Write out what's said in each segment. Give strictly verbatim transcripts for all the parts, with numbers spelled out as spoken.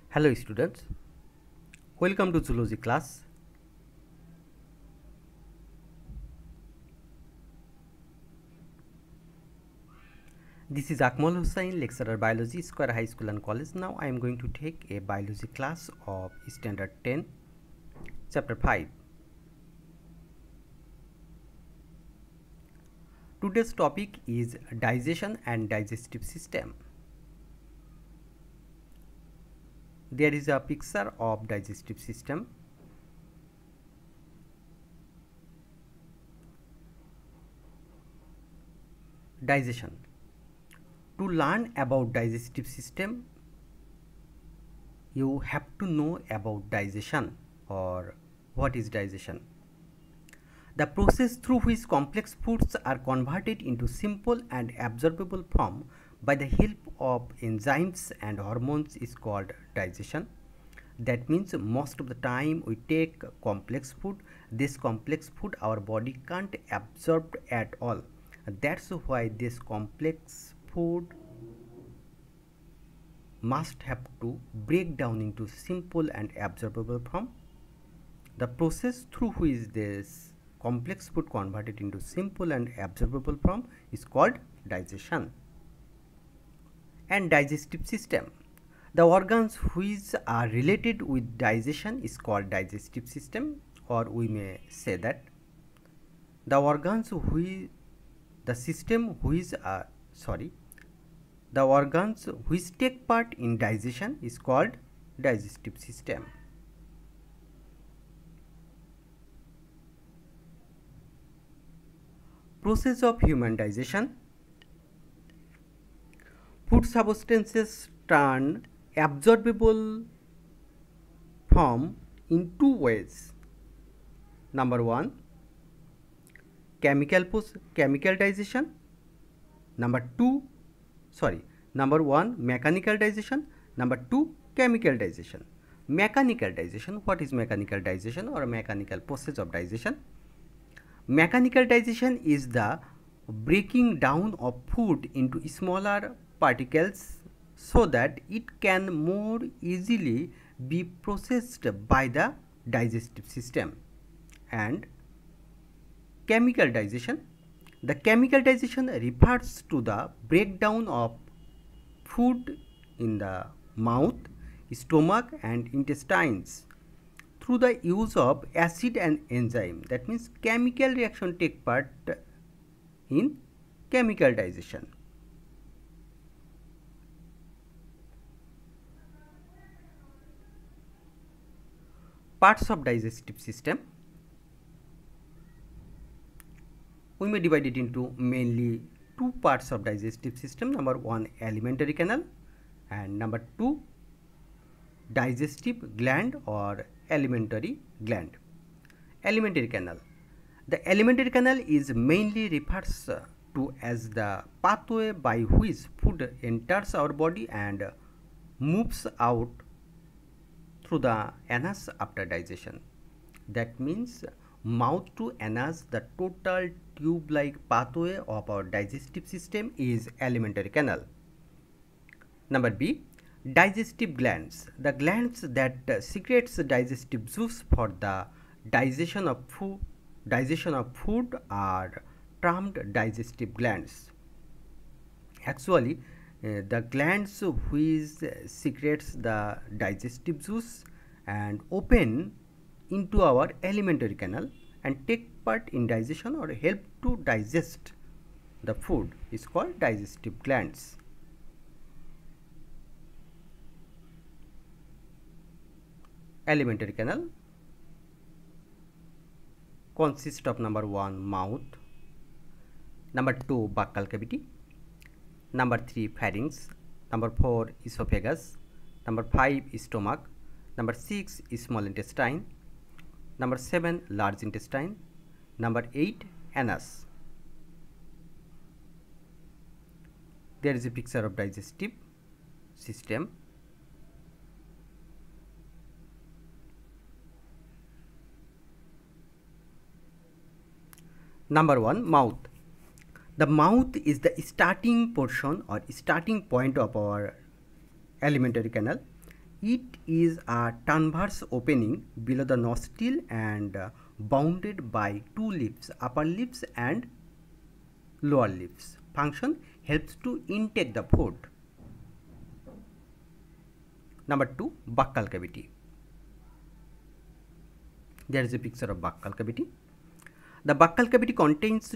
Hello students, welcome to zoology class. This is Akmal Hussain, lecturer biology, Square High School and College. Now I am going to take a biology class of standard ten, chapter five. Today's topic is digestion and digestive system. There is a picture of digestive system. Digestion. To learn about digestive system, you have to know about digestion or what is digestion. The process through which complex foods are converted into simple and absorbable form by the help of enzymes and hormones is called digestion. That means most of the time we take complex food, this complex food our body can't absorb at all. That's why this complex food must have to break down into simple and absorbable form. The process through which this complex food converted into simple and absorbable form is called digestion. And digestive system. The organs which are related with digestion is called digestive system, or we may say that the organs which the system which are sorry the organs which take part in digestion is called digestive system. Process of human digestion. Food substances turn absorbable form in two ways. Number one, chemical chemical digestion. Number two, sorry, number one, mechanical digestion. Number two, chemical digestion. Mechanical digestion. What is mechanical digestion or mechanical process of digestion? Mechanical digestion is the breaking down of food into smaller particles so that it can more easily be processed by the digestive system. And chemical digestion. The chemical digestion refers to the breakdown of food in the mouth, stomach and intestines through the use of acid and enzyme. That means chemical reaction take part in chemical digestion. Parts of digestive system. We may divide it into mainly two parts of digestive system. Number one, alimentary canal, and number two, digestive gland or alimentary gland. Alimentary canal. The alimentary canal is mainly refers to as the pathway by which food enters our body and moves out through the anus after digestion. That means mouth to anus, the total tube-like pathway of our digestive system is alimentary canal. Number B, digestive glands. The glands that uh, secretes digestive juice for the digestion of food, digestion of food are termed digestive glands. Actually, uh, the glands which secretes the digestive juice and open into our alimentary canal and take part in digestion or help to digest the food is called digestive glands. Alimentary canal consists of number one, mouth, number two, buccal cavity, number three, pharynx, number four, esophagus, number five, stomach, number six, small intestine, number seven, large intestine, number eight, anus. There is a picture of digestive system. Number one, mouth. The mouth is the starting portion or starting point of our alimentary canal. It is a transverse opening below the nostril and uh, bounded by two lips, upper lips and lower lips. Function helps to intake the food. Number two, buccal cavity. There is a picture of buccal cavity. The buccal cavity contains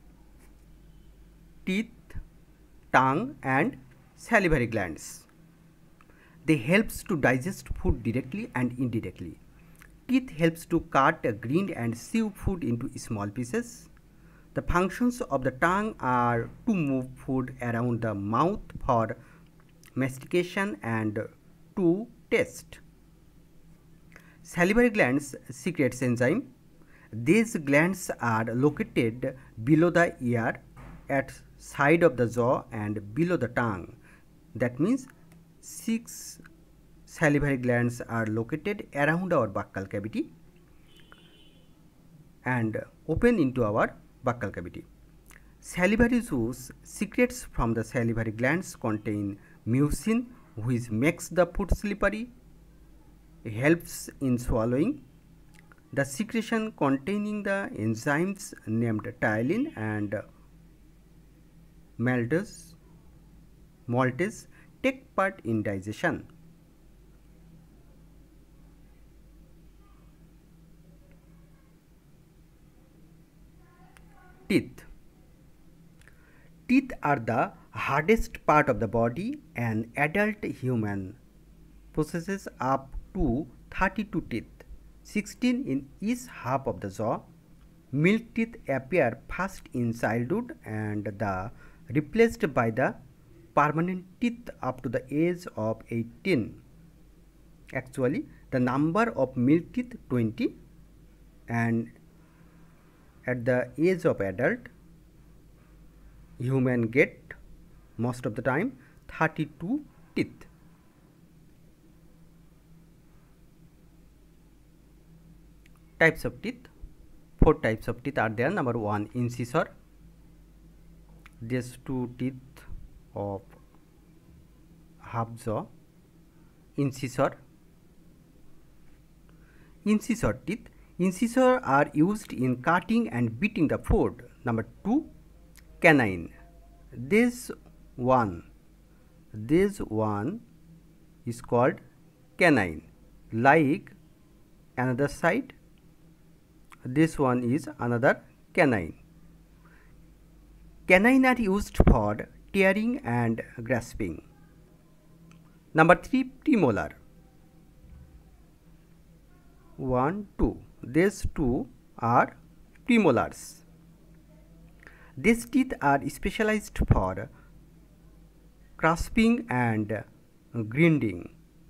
teeth, tongue and salivary glands. They helps to digest food directly and indirectly. Teeth helps to cut, grind and chew food into small pieces. The functions of the tongue are to move food around the mouth for mastication and to taste. Salivary glands secretes enzyme. These glands are located below the ear, at side of the jaw and below the tongue. That means six salivary glands are located around our buccal cavity and open into our buccal cavity. Salivary juice secretes from the salivary glands contain mucin, which makes the food slippery, helps in swallowing. The secretion containing the enzymes named ptyalin and maltase, maltase take part in digestion. Teeth. Teeth are the hardest part of the body. An adult human possesses up to thirty-two teeth, sixteen in each half of the jaw. Milk teeth appear first in childhood and the replaced by the permanent teeth up to the age of eighteen. Actually, the number of milk teeth twenty, and at the age of adult, human get most of the time thirty-two teeth. Types of teeth. Four types of teeth are there. Number one, incisor. These two teeth of half jaw. Incisor. Incisor teeth. Incisors are used in cutting and beating the food. Number two, canine. This one, this one is called canine. Like another side, this one is another canine. Canine are used for tearing and grasping. Number three, premolar. One, two. These two are premolars. These teeth are specialized for grasping and grinding.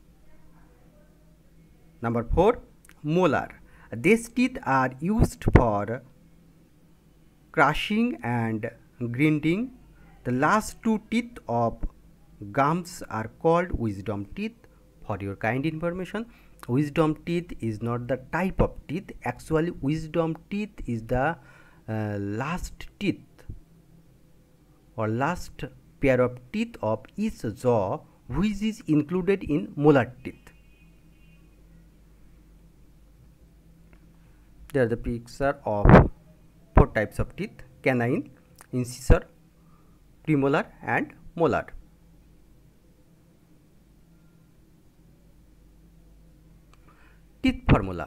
Number four, molar. These teeth are used for crushing and grinding. The last two teeth of gums are called wisdom teeth. For your kind information, wisdom teeth is not the type of teeth. Actually, wisdom teeth is the uh, last teeth or last pair of teeth of each jaw, which is included in molar teeth. There is the picture of four types of teeth: canine, incisor, premolar and molar. Teeth formula.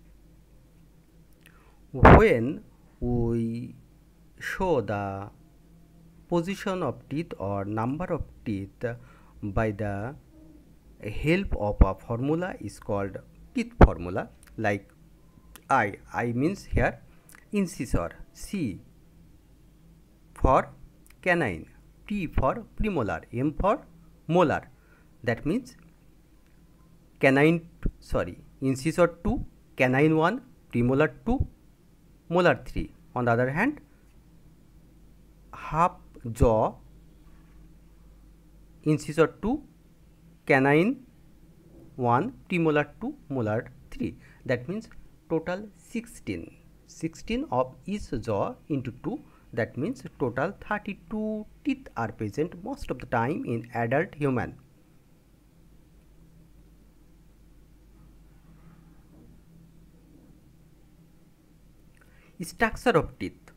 When we show the position of teeth or number of teeth by the help of a formula is called teeth formula. Like I, I means here incisor, C for canine, P for premolar, M for molar. That means canine, sorry, incisor two, canine one, premolar two, molar three. On the other hand, half jaw, incisor two, canine one, premolar two, molar three. That means total sixteen. sixteen of each jaw into two. That means total thirty-two teeth are present most of the time in adult human. Structure of teeth.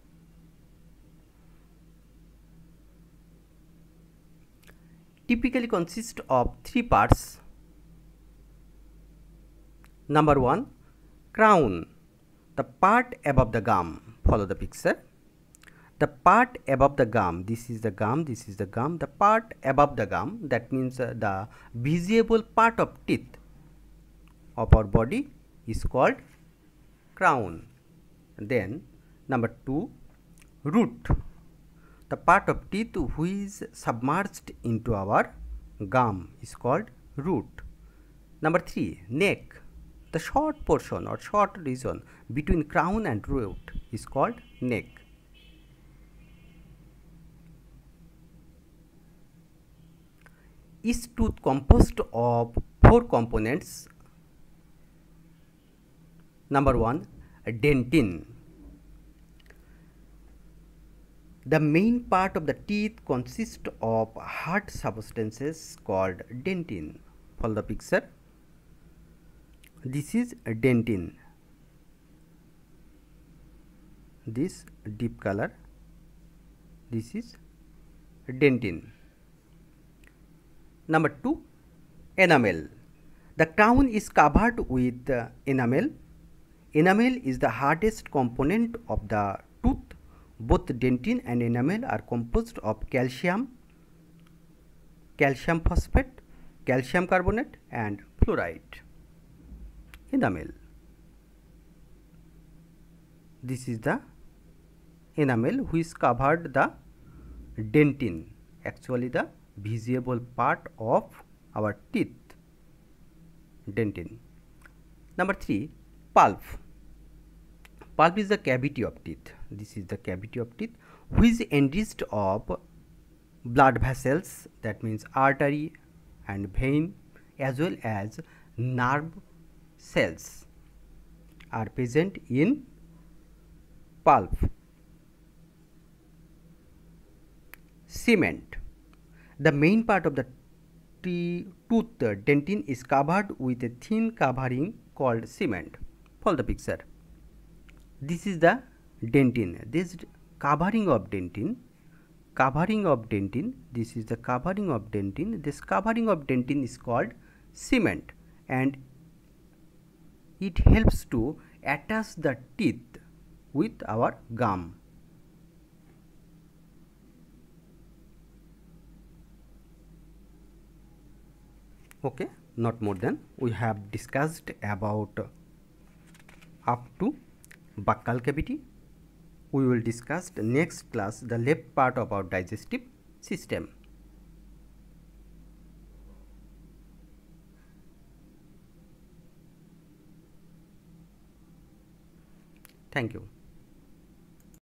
Typically consist of three parts. Number one, crown, the part above the gum. Follow the picture. The part above the gum, this is the gum, this is the gum, the part above the gum, that means uh, the visible part of teeth of our body is called crown. Then number two, root, the part of teeth which is submerged into our gum is called root. Number three, neck, the short portion or short region between crown and root is called neck. Each tooth composed of four components. Number one, dentin. The main part of the teeth consists of hard substances called dentin. Follow the picture. This is dentin. This deep color. This is dentin. Number two, enamel. The crown is covered with uh, enamel. Enamel is the hardest component of the tooth. Both dentin and enamel are composed of calcium, calcium phosphate, calcium carbonate and fluoride. Enamel. This is the enamel which covered the dentin, actually the visible part of our teeth, dentin. Number three, pulp. Pulp is the cavity of teeth. This is the cavity of teeth which is enriched of blood vessels, that means artery and vein, as well as nerve cells are present in pulp. Cement. The main part of the tooth, the dentin, is covered with a thin covering called cement. Follow the picture. This is the dentin. This covering of dentin, covering of dentin, this is the covering of dentin. This covering of dentin is called cement, and it helps to attach the teeth with our gum. Okay, not more than. We have discussed about up to buccal cavity. We will discuss the next class the left part of our digestive system. Thank you.